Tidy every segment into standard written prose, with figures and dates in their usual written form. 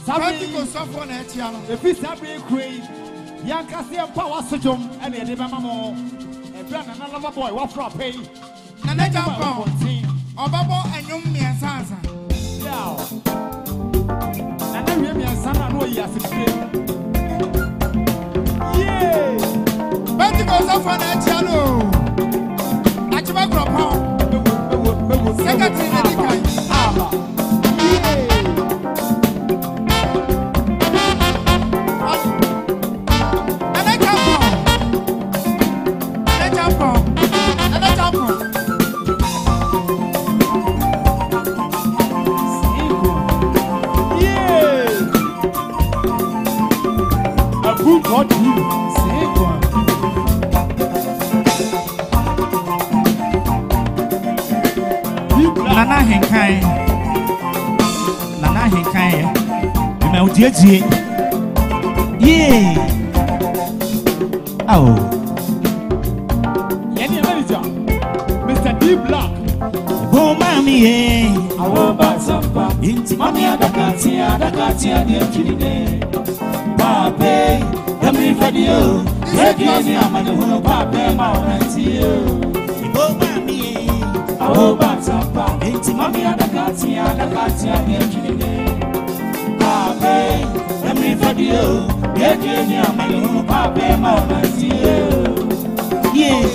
Practical software na etiano. The fish have been crazy. Yankasi and power sujum and the Debamo. And another boy, what for a pay? Nana Jampo. Obabo and young me and Sansa. Yeah. And then we are son and we are yeah. Practical software na etiano. Achima Gropo. Secretary Medical. What do you say? Nana Henkai. You know, dear. Yeah. Oh. Any manager, Mr. D Black. Oh, mommy, I want back some back. Into mommy, Dakatia, dear Chile. Pape. Every video, yes, I'm on the whole paper, mountain. Oh, mommy, I hope that's up. It's mommy, Dakatia, Pape, every video, yes, I'm on the whole paper, mountain. Yeah.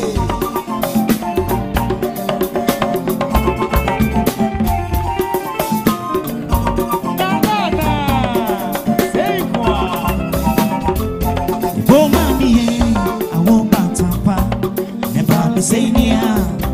Say yeah,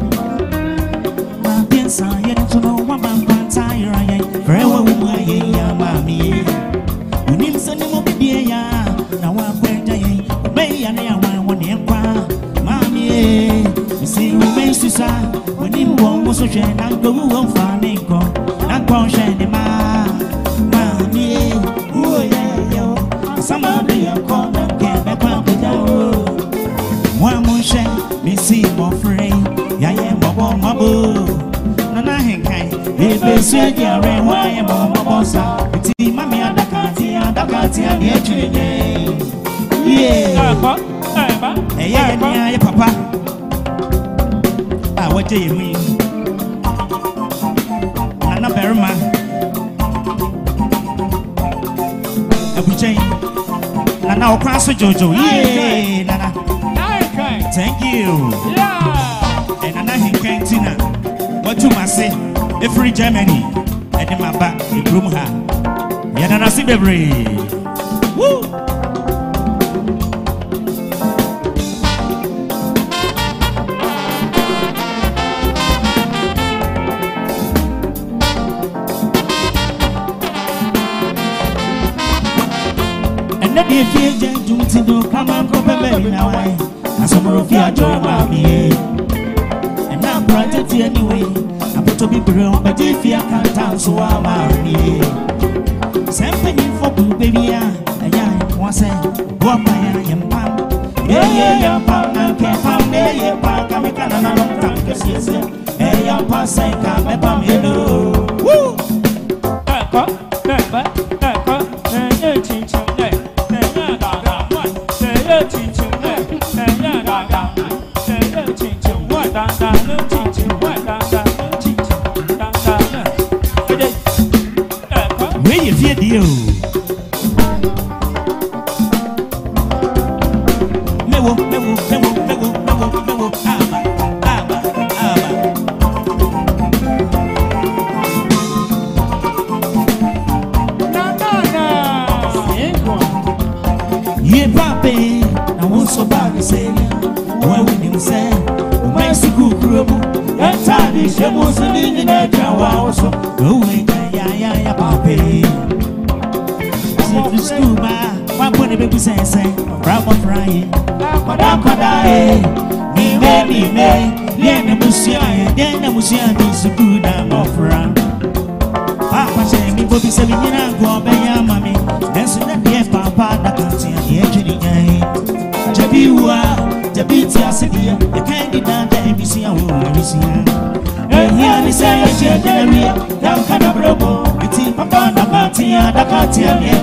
my dance I ain't to know what I'm tired. I ain't very well with my yeah, mommy. You need some more baby, yeah. Now I'm going to obey and I want to mommy. You see, who makes you sad when you won't so share and go on farming, and go share the mommy. Oh, yeah, somebody I'm calling, get back on the road. One more share. Me see more free, ya mabo. Nana Henkai, if they say you're a why bossa. It's mammy and Dakatia, the actually. Yeah, yeah, papa. Ah, what do you mean? Nana Berma. Abu Jane. Nana Ocrasso Jojo, yeah, Nana. Thank you. Yeah. And I'm in Cantina. What you must say? The free Germany. And in my back, the room ha. Yeah, I see every. Woo. And let me feel gentle to do. Come on, go baby now. Some of you are joining me, and I'm project anyway. I'm to be brown, but if you can't tell, so I'm here. Something for baby, and I was saying, what my young pam, yeah, pam, and can't pound, yeah, pam, come again, and I don't think it's hey, I'm passing, come and pam, you know. Woo! Where you feel you? Mewo, aba. Yeah, papi, I want so bad to say, when we didn't say, my school group, that time is the most in the also. Oh, yeah, papi. See, school, my pony baby says, Bravo Frying, me, then the Musia is a good I'm off run. Papa said, me, Bobby 7 years ago, by your mammy, and so that the Papa that can't see the engine. Jabiwa, Jabitia City, the candidate, and we see our and here is a general, down Canabrobo, it's Papa Nakatia,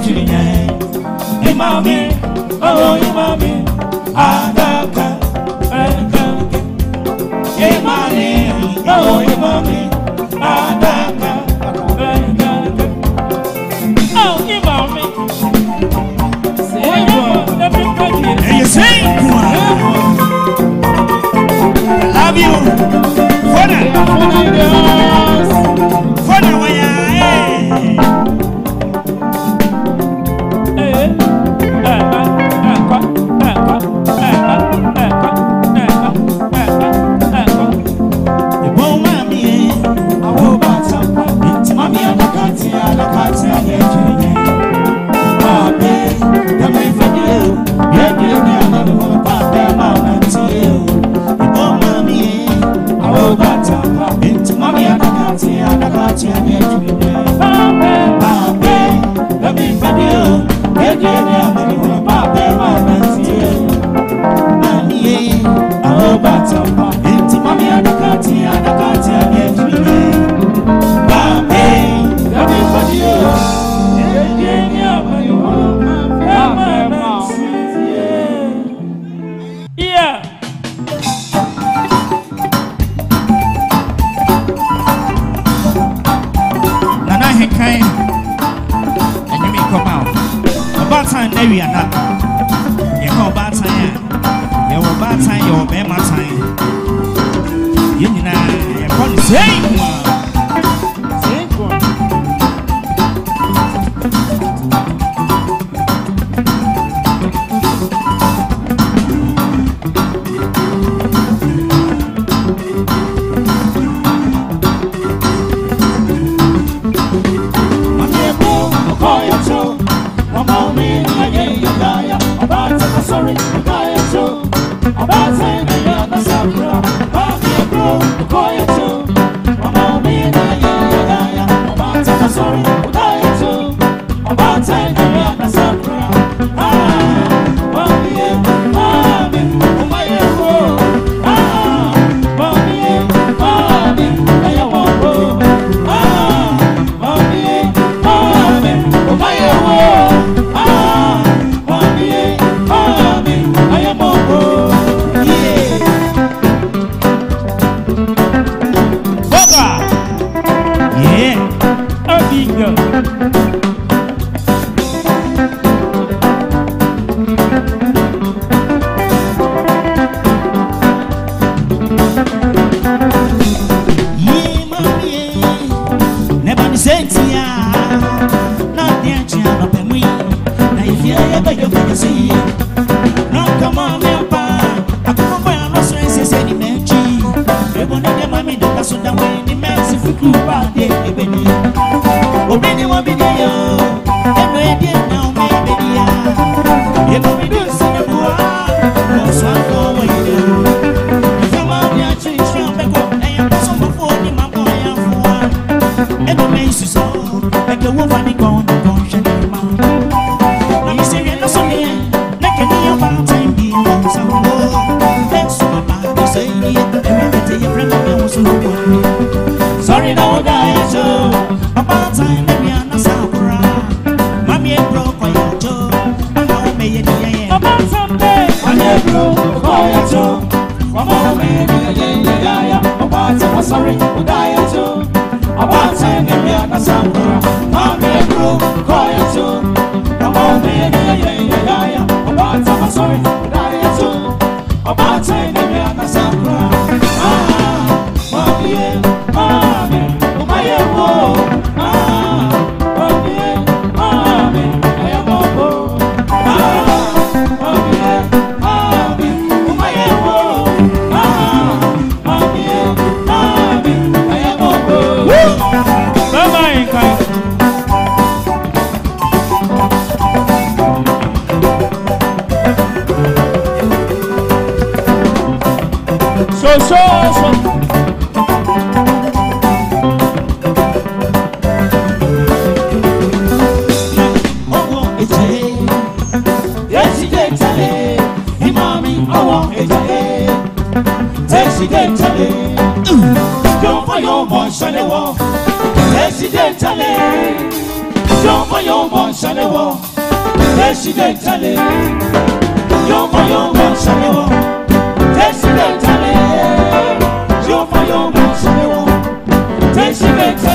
Sorry, no, guys, about time, maybe I'm not Sakura. Mammy, broke my jaw. I know, may it about someday. I never quiet, Joe. From all about sorry, Joe. About time, maybe I'm not Sakura. Mammy, broke quiet, Joe. From all about sorry, Joe. About time, maybe I'm not Sakura. Take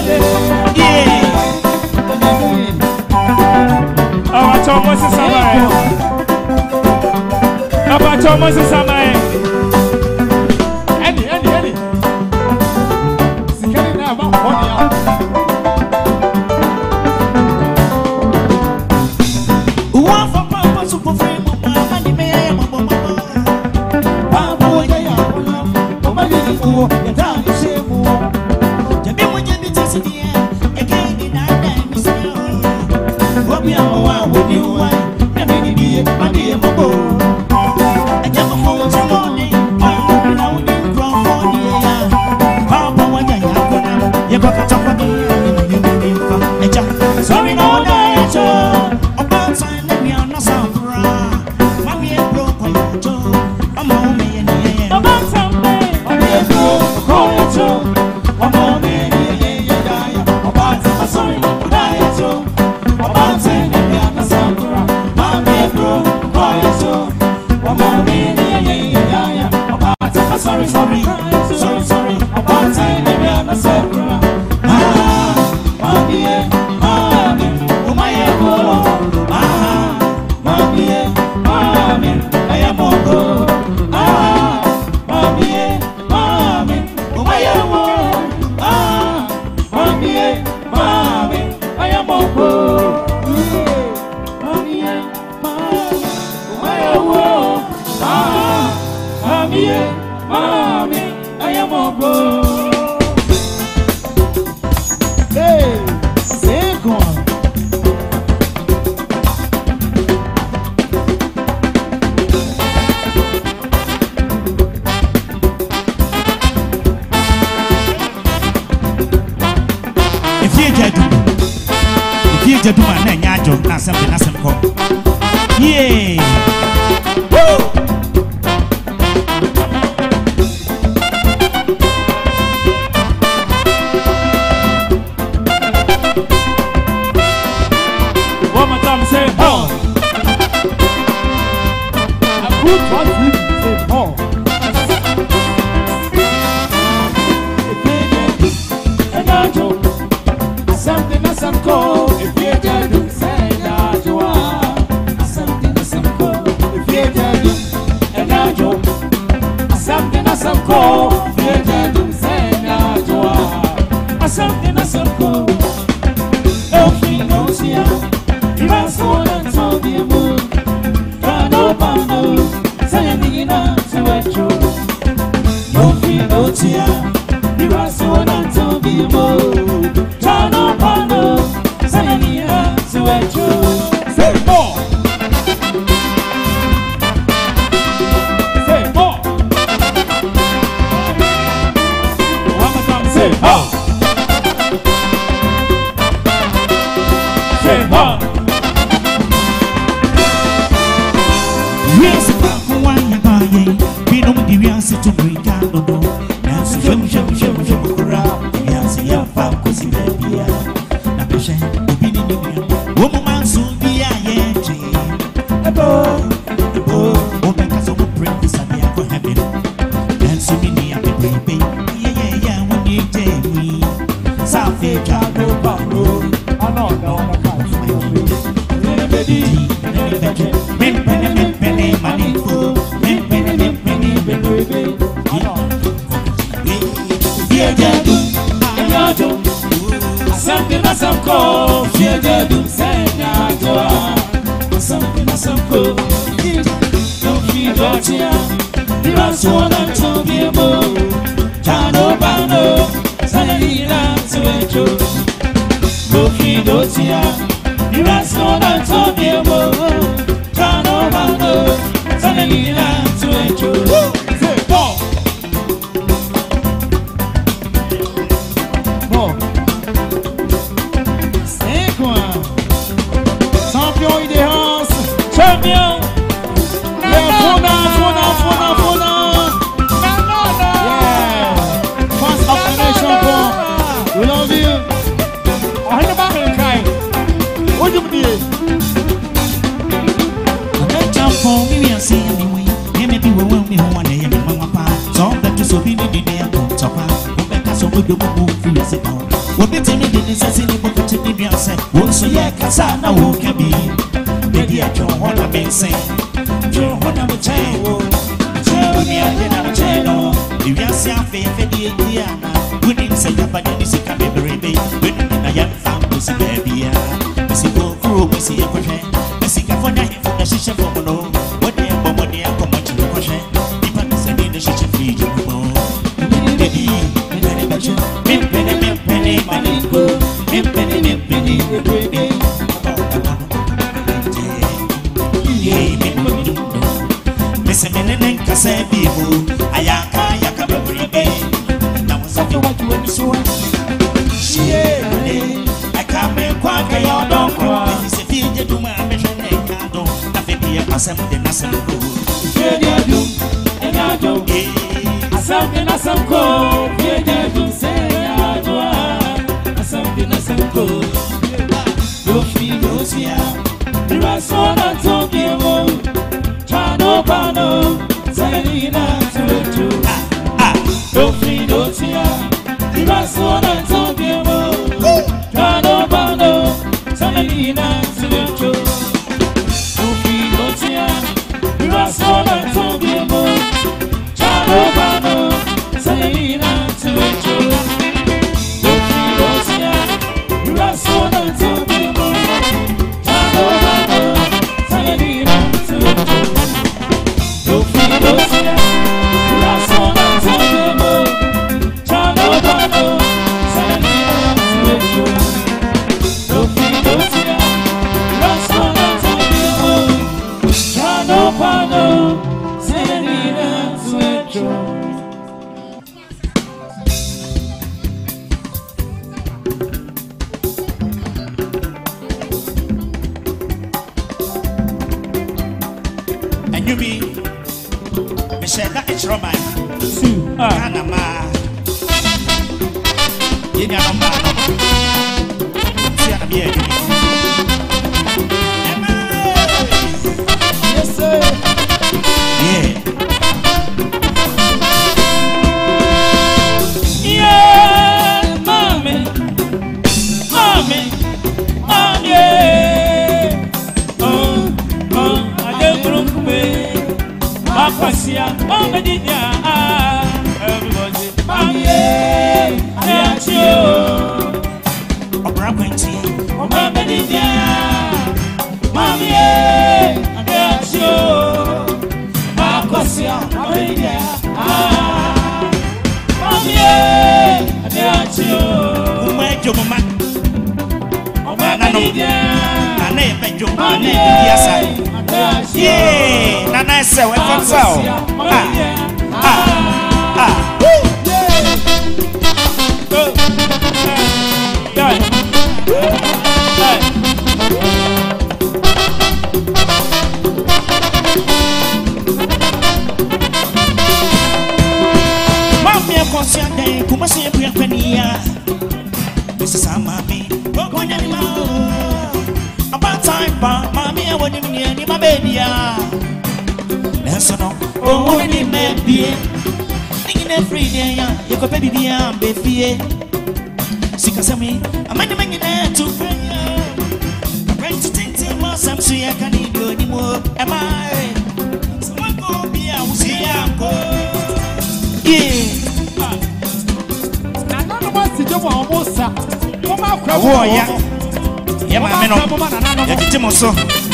So be the day I talk about. Rebecca, so we do move. Zibao. What the timid is as in the book to the Beyonce. Won't so yet Casana won't be. Maybe I don't want to be saying. Don't want to tell you. Tell me I didn't tell you. If you see a fair Diana, we didn't say that, but then you see a baby. We didn't know young family, see baby. We see go through, we see a project. We see a for night for the shisha for no. What they are, what they are, come on to the project. If I'm sending the shisha free, you know. Baby, penny, money, go. Penny, baby. Listen, and Casa people, Ayaka, baby. Now, something what you want to show. I can't make quite a yard on cry. It's a field to my mission. I don't have to be a person with a national goal. And I don't get something as some call. Yeah, you say I do. Something as some call. Your feet goes here. You are so not talking about. Pano, Selina to you. Don't feel no tear. You are so not talking about. Pano, Selina to you. Don't feel no tear. You are so not talking about. Pano, Selina to you. Don't feel no tear. You are so not talking about. Pano, Selina to you. And you mean Michelle, that is Roman. Anama. You know, man. See, I'm here. Yes, sir. Yeah. Yeah, mommy. I don't look away. Pasia, everybody, Mommy, I got you. Mommy, I got you. Pasia, Mommy, I got you. Where you, Mama? Yeah, Nana said, "Welcome, sir." Mommy, I'm concerned that you must see a prayer penny. This is how mommy. About time, mommy, I want him near my baby. Listen, oh, when he may be in every day, you could baby be a baby. Sikasami, I'm in the man to pray. I'm ready to take him more, some say I can't do anymore. Am I? Someone go be a see uncle. Yeah. I don't know what's the job almost. Come out, oh, yeah. Yeah, my man, yeah, Timoso.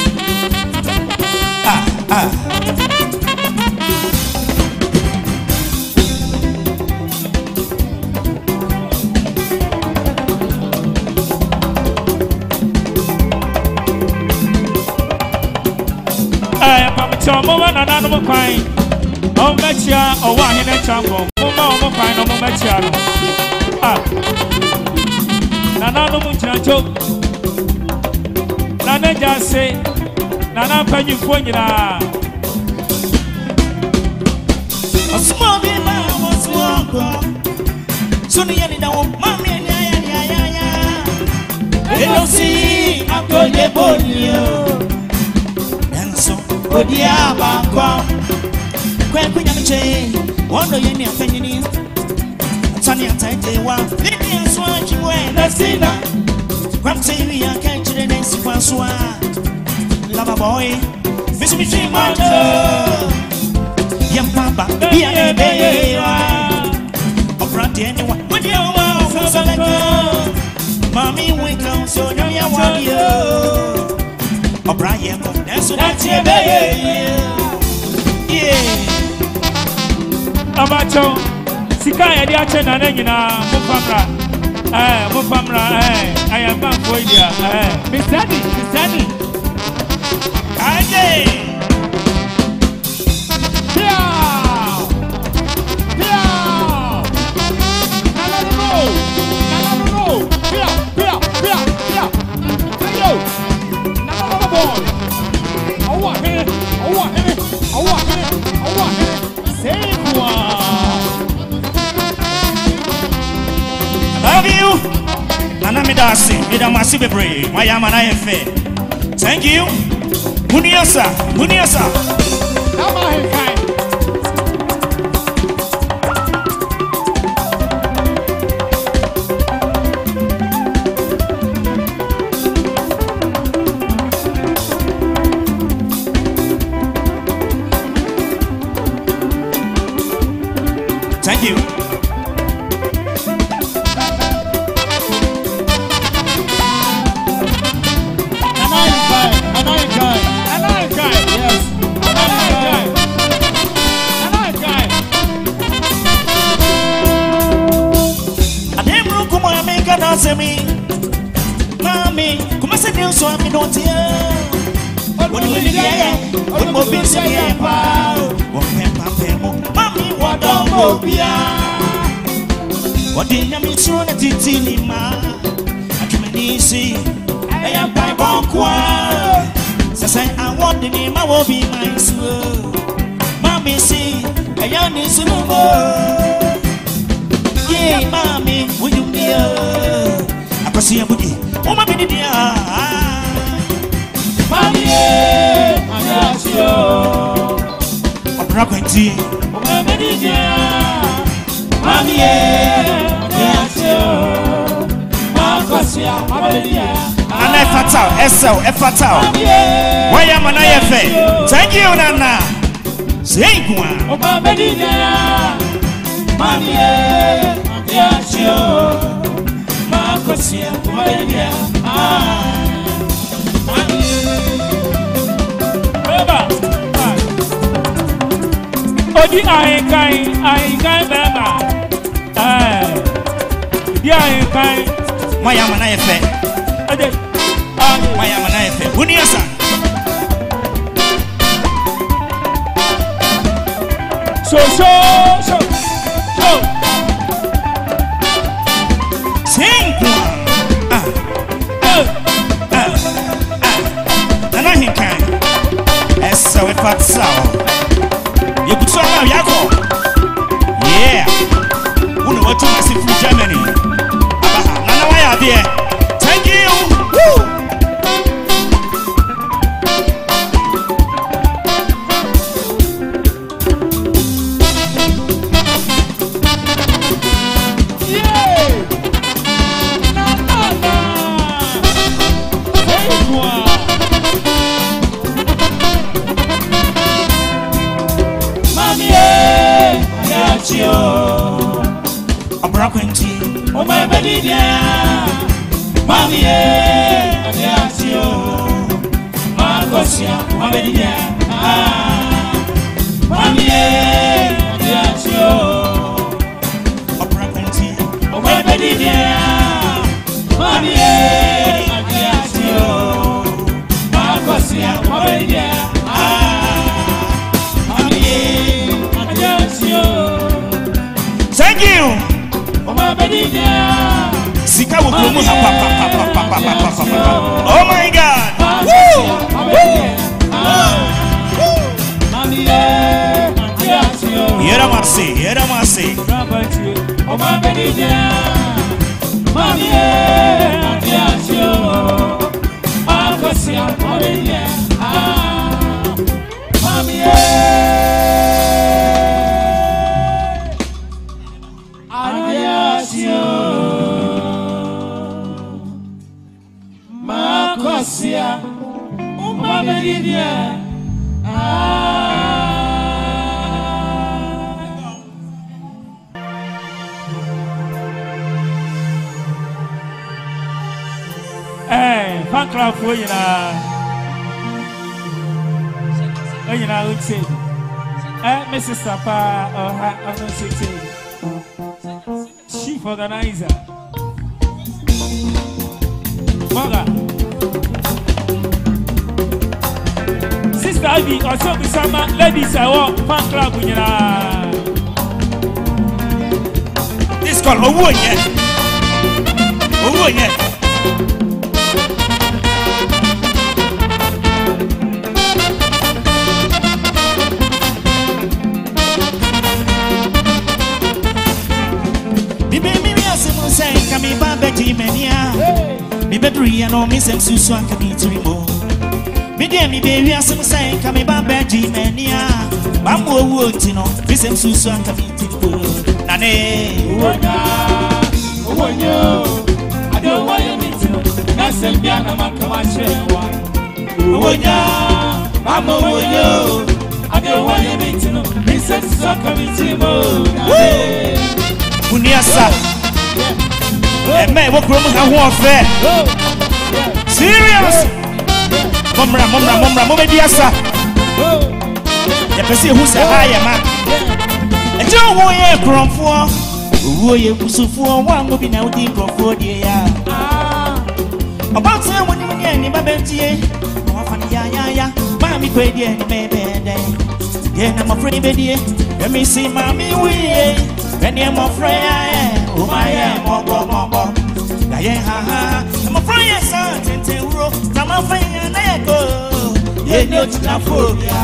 Mama na no kwai o mechia o wa hene chambo mama o kwai no mechia no na no mu chancho na na jase na na panyu fo nyina osmo bi na osmo ko so ni yani da wo mama ya elo si akole bonio danso odia banko kwen kunya mche wondo yeni afanyini Tanya Taitewa, Lydia Swatchway, Nastina. Ramsey, we are catching the Squaswa. Lava boy, Miss Michi Marta. Young Papa, of Randy anyone, when you are select. Mommy, we come so you want you. O'Brien, that's your baby. Yeah. Abacho, Sika, and Yachin, and then you know, Mufamra, I am back for you. Miss Danny, Miss Danny. Aye. Love you. Anamidasi, Idamasi Brave, my Yamana. Thank you. Muniasa, Muniasa. Thank you. Me, mommy, come and sit down so I don't hear. What do you get? What more big say about? What pepper, mommy, what don't go beyond? What did you mean so that it's in my? I can easy. I am by Bonqua. So say I want the name, I will be my soul. Mommy, see, I am in some more. Yeah, mommy, will you be I see a booty. Oh, my baby, dear. Mommy, I got you. I'm rocking tea. Oh, my baby, dear. Mommy, I got you. My baby, dear. And I fatal, SL, fatal. Why am I fair? Thank you, Nana. Say one. Oh, my baby, dear. Mommy, I got you. Makosia, Maria, Odi I Baba. My Yamana Fe. My Yamana Fe. Uniasa. So. So if that's so, you put some of Yako. Yeah, who know what to see from Germany? Nana, why are there? Thank you. Woo! Oh my baby, dear, mommy, I got you. Marcosia, my baby, dear, mommy, I got you. Oh my baby, dear, mommy, I got you. Marcosia, my baby, dear, mommy, I got you. Thank you. Sika will come oh my God! Woo! Yeramasi. Oh my baby, mommy, Fan club for you now. You know, it's it. Mrs. Sapa or her chief organizer. Mother. Sister Ivy, or some ladies, I want fan club, you know. This called Owo yet. Owo yet. Kami baba jimenia mi bedri ya no mi sem susu aka mi trimo mi de mi be wi asem sai kami baba jimenia ba mo owu ntino mi sem susu aka mi trimo na ne owo ade owo ye mi tino na sem bia na makama chewa owo ba mo owo ade owo ye mi tino mi sem susu aka mi trimo Uniasa man, what room I want fair? Serious? Momra, Momediasa. You can see who's a higher man. And Joe Warrior Grom for Warrior Kusufu, one will be now deep for the year. About time when you get any baby, ya, Mammy Grady and baby. Yeah, I'm afraid, baby. Let me see, Mammy, we and I'm afraid. Oh my, I'm a friend, son, and Tero, I'm a friend, and I go. Yeah, no, it's not for you.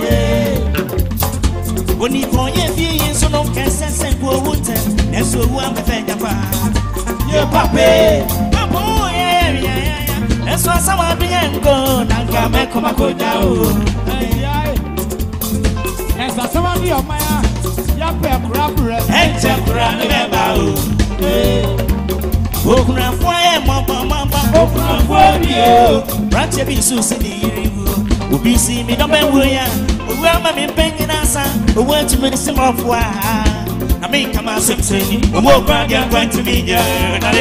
When you call your feet, so no can sense and go water, and so I'm a fan of your papi. Oh, yeah, that's why someone began go, and come back, come down. As a somebody of my and temporary Okuna fire, mama, Okuna fire, Ratchet be Susie, Ubi see me, don't be william, where I'm in penning answer, who went to medicine of why I may come out some saying, a more brand you're going to be there.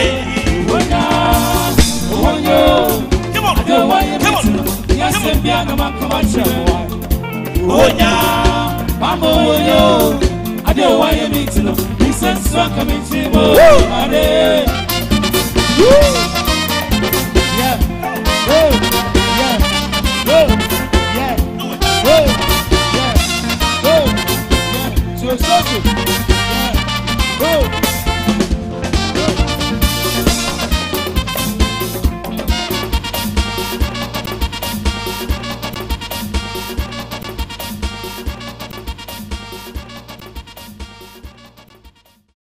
Come on, yes, and Piano, come on, oh, yeah, Mama, I don't want you to know. He says, so come in.